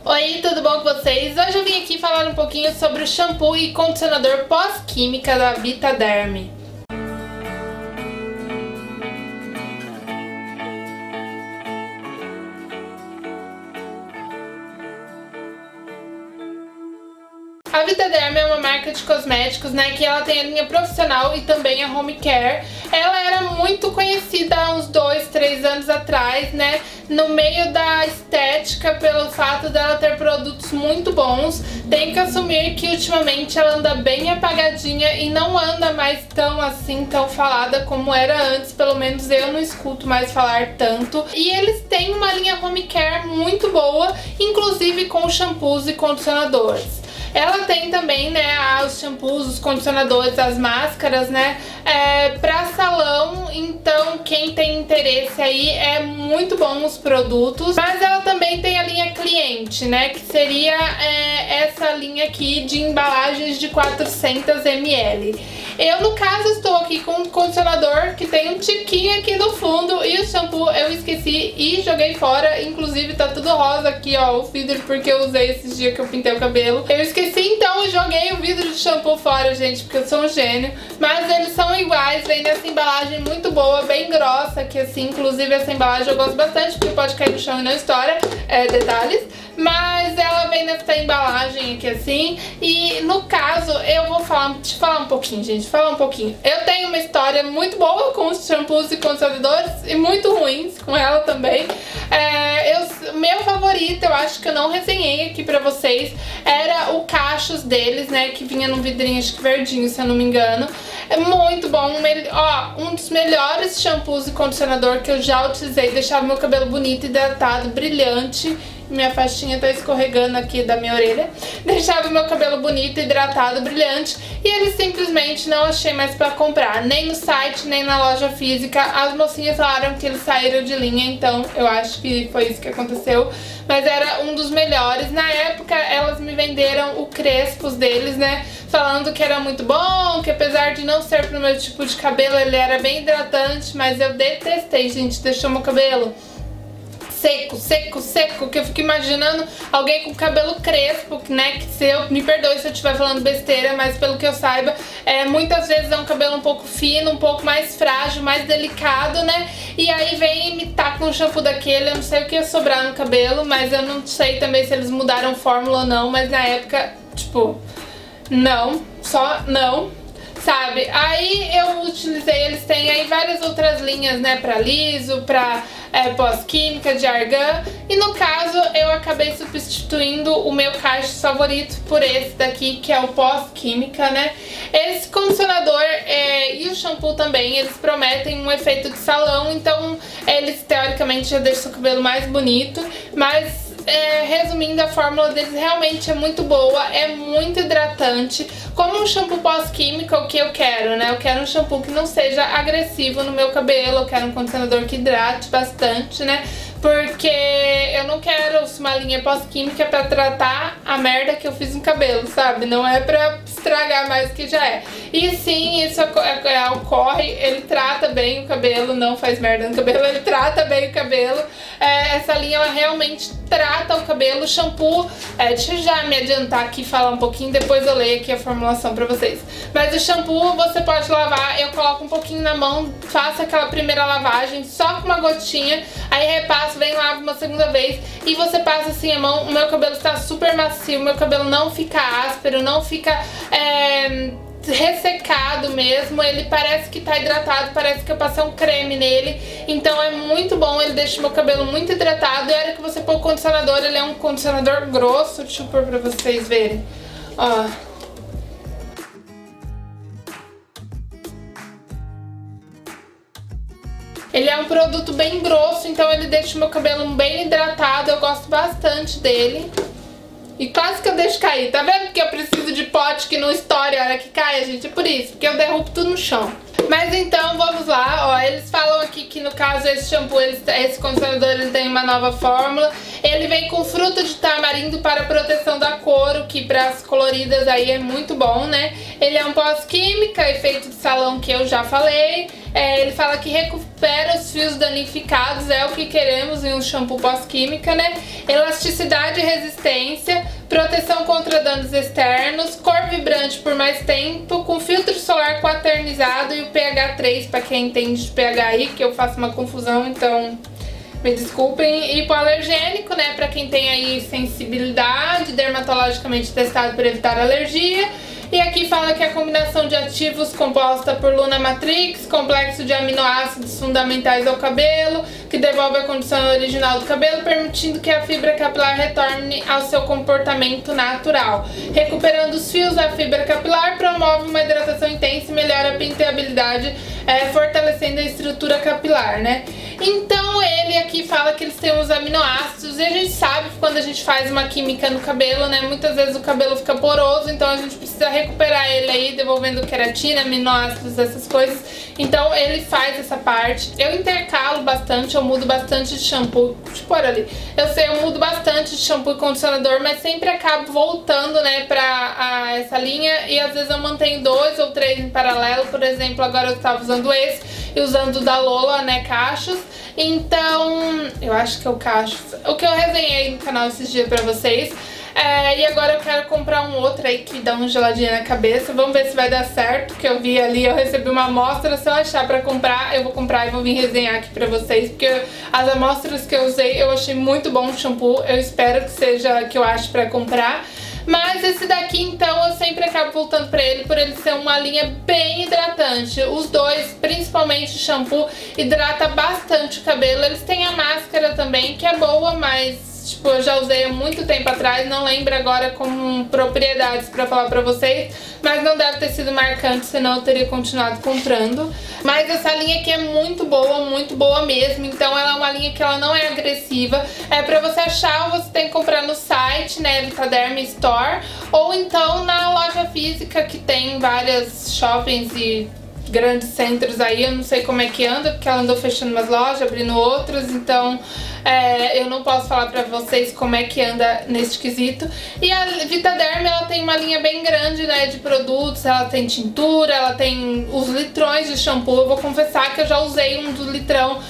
Oi, tudo bom com vocês? Hoje eu vim aqui falar um pouquinho sobre o shampoo e condicionador pós-química da Vitaderm. A Vitaderm é uma marca de cosméticos, né, que ela tem a linha profissional e também a home care. Ela era muito conhecida há uns 2, 3 anos atrás, né, no meio da estética, pelo fato dela ter produtos muito bons. Tenho que assumir que ultimamente ela anda bem apagadinha e não anda mais tão falada como era antes, pelo menos eu não escuto mais falar tanto. E eles têm uma linha home care muito boa, inclusive com shampoos e condicionadores. Ela tem também, né, os shampoos, os condicionadores, as máscaras, né, pra salão. Então quem tem interesse aí, é muito bom os produtos. Mas ela também tem a linha cliente, né, que seria essa linha aqui de embalagens de 400 ml. Eu, no caso, estou aqui com um condicionador que tem um tiquinho aqui no fundo, e o shampoo eu esqueci e joguei fora. Inclusive tá tudo rosa aqui, ó, o vidro, porque eu usei esses dias que eu pintei o cabelo. Eu esqueci, então eu joguei o vidro de shampoo fora, gente, porque eu sou um gênio. Mas eles são iguais, vem nessa embalagem muito boa, bem grossa, que assim, inclusive essa embalagem eu gosto bastante, porque pode cair no chão e não estoura, detalhes. Mas ela vem nessa embalagem aqui assim. E no caso, eu vou te falar um pouquinho, gente, falar um pouquinho. Eu tenho uma história muito boa com os shampoos e condicionadores, e muito ruins com ela também. Meu favorito, eu acho que eu não resenhei aqui pra vocês, era o cachos deles, né, que vinha num vidrinho, acho que verdinho, se eu não me engano. É muito bom, um dos melhores shampoos e condicionador que eu já utilizei. Deixava meu cabelo bonito, hidratado, brilhante. Minha faixinha tá escorregando aqui da minha orelha. Deixava meu cabelo bonito, hidratado, brilhante. E eles simplesmente não achei mais pra comprar, nem no site, nem na loja física. As mocinhas falaram que eles saíram de linha, então eu acho que foi isso que aconteceu. Mas era um dos melhores. Na época elas me venderam o Crespos deles, né, falando que era muito bom, que apesar de não ser pro meu tipo de cabelo, ele era bem hidratante. Mas eu detestei, gente, deixou meu cabelo seco, que eu fico imaginando alguém com cabelo crespo, né, que me perdoe se eu estiver falando besteira, mas pelo que eu saiba, muitas vezes é um cabelo um pouco fino, um pouco mais frágil, mais delicado, né, e aí vem e me taca um shampoo daquele. Eu não sei o que ia sobrar no cabelo, mas eu não sei também se eles mudaram fórmula ou não, mas na época, tipo, não, só não. Sabe? Aí eu utilizei, eles têm aí várias outras linhas, né, pra liso, pra pós-química, de argan. E no caso eu acabei substituindo o meu cacho favorito por esse daqui, que é o pós-química, né. Esse condicionador e o shampoo também, eles prometem um efeito de salão, então eles teoricamente já deixam o cabelo mais bonito, mas resumindo, a fórmula deles realmente é muito boa, é muito hidratante. Como um shampoo pós-química, o que eu quero, né? Eu quero um shampoo que não seja agressivo no meu cabelo, eu quero um condicionador que hidrate bastante, né? Porque eu não quero uma linha pós-química pra tratar a merda que eu fiz no cabelo, sabe? Não é pra estragar mais do que já é. E sim, isso ocorre, ele trata bem o cabelo, não faz merda no cabelo, ele trata bem o cabelo. Essa linha, ela realmente trata o cabelo. O shampoo, deixa eu já me adiantar aqui e falar um pouquinho, depois eu leio aqui a formulação pra vocês. Mas o shampoo você pode lavar, eu coloco um pouquinho na mão, faço aquela primeira lavagem só com uma gotinha, aí repasso, vem lavo uma segunda vez e você passa assim a mão. O meu cabelo está super macio, o meu cabelo não fica áspero, não fica ressecado mesmo, ele parece que tá hidratado, parece que eu passei um creme nele. Então é muito bom, ele deixa o meu cabelo muito hidratado. E a hora que você pôr o condicionador, ele é um condicionador grosso, deixa eu pôr pra vocês verem, ó. Ele é um produto bem grosso, então ele deixa o meu cabelo bem hidratado, eu gosto bastante dele. E quase que eu deixo cair, tá vendo que eu preciso de pote que não estoure a hora que cai, gente? É por isso, porque eu derrubo tudo no chão. Mas então, vamos lá, ó, eles falam aqui que no caso esse shampoo, esse condicionador, ele tem uma nova fórmula. Ele vem com fruto de tamarindo para proteção da cor, o que para as coloridas aí é muito bom, né? Ele é um pós-química, efeito de salão que eu já falei. Ele fala que recupera os fios danificados, é o que queremos em um shampoo pós-química, né? Elasticidade e resistência, proteção contra danos externos, cor vibrante por mais tempo, com filtro solar quaternizado e o pH 3, para quem entende de pH aí, que eu faço uma confusão, então me desculpem. Hipoalergênico, né, para quem tem aí sensibilidade, dermatologicamente testado para evitar alergia. E aqui fala que a combinação de ativos composta por Luna Matrix, complexo de aminoácidos fundamentais ao cabelo, que devolve a condição original do cabelo, permitindo que a fibra capilar retorne ao seu comportamento natural. Recuperando os fios, a fibra capilar promove uma hidratação intensa e melhora a penteabilidade, fortalecendo a estrutura capilar, né? Então ele aqui fala que eles têm os aminoácidos, e a gente sabe que quando a gente faz uma química no cabelo, né, muitas vezes o cabelo fica poroso, então a gente precisa recuperar ele aí, devolvendo queratina, aminoácidos, essas coisas. Então ele faz essa parte. Eu intercalo bastante, eu mudo bastante de shampoo. Deixa eu pôr ali. Eu mudo bastante de shampoo e condicionador, mas sempre acabo voltando, né, pra essa linha, e às vezes eu mantenho 2 ou 3 em paralelo. Por exemplo, agora eu estava usando esse e usando o da Lola, né, cachos. Então, eu acho que é o cachos. O que eu resenhei no canal esses dias pra vocês. E agora eu quero comprar um outro aí que dá uma geladinha na cabeça. Vamos ver se vai dar certo, porque eu vi ali, eu recebi uma amostra. Se eu achar pra comprar, eu vou comprar e vou vir resenhar aqui pra vocês, porque as amostras que eu usei, eu achei muito bom o shampoo. Eu espero que seja que eu ache pra comprar. Mas esse daqui, então, eu sempre acabo voltando pra ele, por ele ser uma linha bem hidratante. Os dois, principalmente o shampoo, hidrata bastante o cabelo. Eles têm a máscara também, que é boa, mas tipo, eu já usei há muito tempo atrás, não lembro agora com propriedades pra falar pra vocês, mas não deve ter sido marcante, senão eu teria continuado comprando. Mas essa linha aqui é muito boa mesmo, então ela é uma linha que ela não é agressiva. Pra você achar, você tem que comprar no site, né, Vitaderm Store, ou então na loja física, que tem várias shoppings e grandes centros aí. Eu não sei como é que anda, porque ela andou fechando umas lojas, abrindo outras, então eu não posso falar pra vocês como é que anda nesse quesito. E a Vitaderm, ela tem uma linha bem grande, né, de produtos. Ela tem tintura, ela tem os litrões de shampoo. Eu vou confessar que eu já usei um do litrão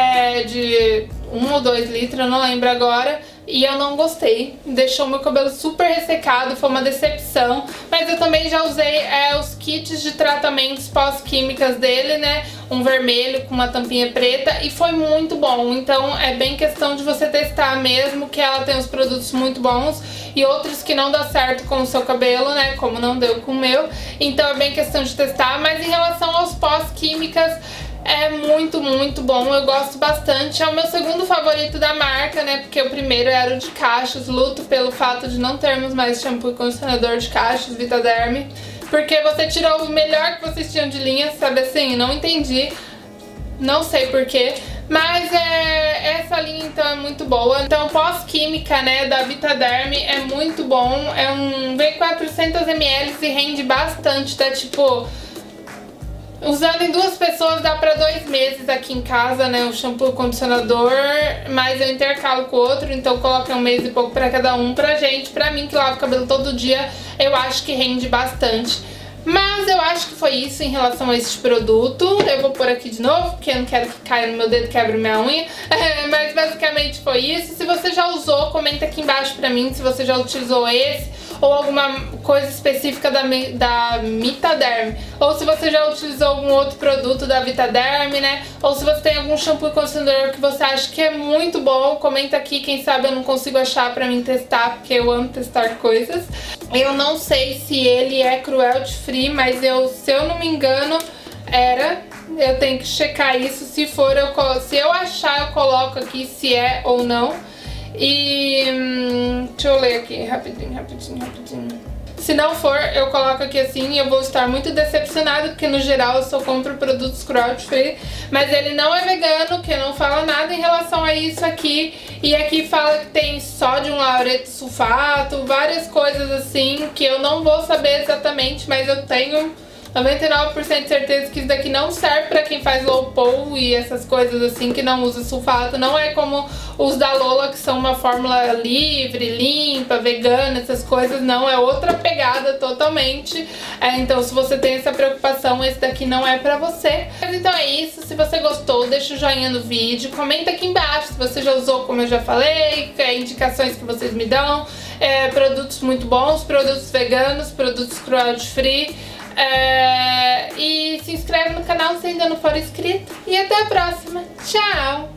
de 1 ou 2 litros, eu não lembro agora, e eu não gostei, deixou meu cabelo super ressecado, foi uma decepção. Mas eu também já usei os kits de tratamentos pós-químicas dele, né, um vermelho com uma tampinha preta, e foi muito bom. Então é bem questão de você testar mesmo, que ela tem uns produtos muito bons e outros que não dá certo com o seu cabelo, né, como não deu com o meu. Então é bem questão de testar. Mas em relação aos pós-químicas, é muito bom, eu gosto bastante. É o meu segundo favorito da marca, né, porque o primeiro era o de cachos. Luto pelo fato de não termos mais shampoo e condicionador de cachos Vitaderm, porque você tirou o melhor que vocês tinham de linha, sabe assim? Não entendi, não sei porquê. Mas essa linha então é muito boa. Então pós-química, né, da Vitaderm é muito bom. Vem 400 ml e rende bastante, tá tipo... Usando em 2 pessoas dá pra 2 meses aqui em casa, né, o shampoo e o condicionador, mas eu intercalo com o outro, então coloca 1 mês e pouco pra cada um. Pra gente, pra mim que lavo o cabelo todo dia, eu acho que rende bastante. Mas eu acho que foi isso em relação a este produto. Eu vou pôr aqui de novo, porque eu não quero que caia no meu dedo e quebre minha unha. Mas basicamente foi isso. Se você já usou, comenta aqui embaixo pra mim se você já utilizou esse ou alguma coisa específica da Vitaderm, ou se você já utilizou algum outro produto da Vitaderm, né, ou se você tem algum shampoo e condicionador que você acha que é muito bom, comenta aqui, quem sabe eu não consigo achar pra mim testar, porque eu amo testar coisas. Eu não sei se ele é cruelty free, mas se eu não me engano era. Eu tenho que checar isso, se eu achar eu coloco aqui se é ou não. E deixa eu ler aqui rapidinho. Se não for, eu coloco aqui assim e eu vou estar muito decepcionada, porque no geral eu só compro produtos cruelty free. Mas ele não é vegano, que não fala nada em relação a isso aqui. E aqui fala que tem sódio laureto sulfato, várias coisas assim que eu não vou saber exatamente, mas eu tenho 99% de certeza que isso daqui não serve pra quem faz low pole e essas coisas assim, que não usa sulfato. Não é como os da Lola, que são uma fórmula livre, limpa, vegana, essas coisas. Não, é outra pegada totalmente. Então se você tem essa preocupação, esse daqui não é pra você. Mas então é isso, se você gostou, deixa o joinha no vídeo, comenta aqui embaixo se você já usou, como eu já falei, indicações que vocês me dão, produtos muito bons, produtos veganos, produtos cruelty free. E se inscreve no canal se ainda não for inscrito. E até a próxima. Tchau!